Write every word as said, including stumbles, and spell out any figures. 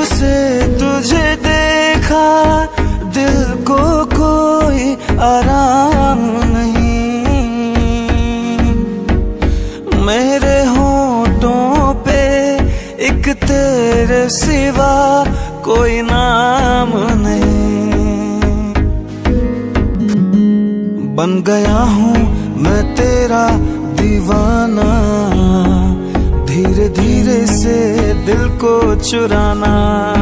से तुझे देखा दिल को कोई आराम नहीं, मेरे होठों पे एक तेरे सिवा कोई नाम नहीं। बन गया हूँ मैं तेरा दीवाना, धीरे धीरे से दिल को चुराना।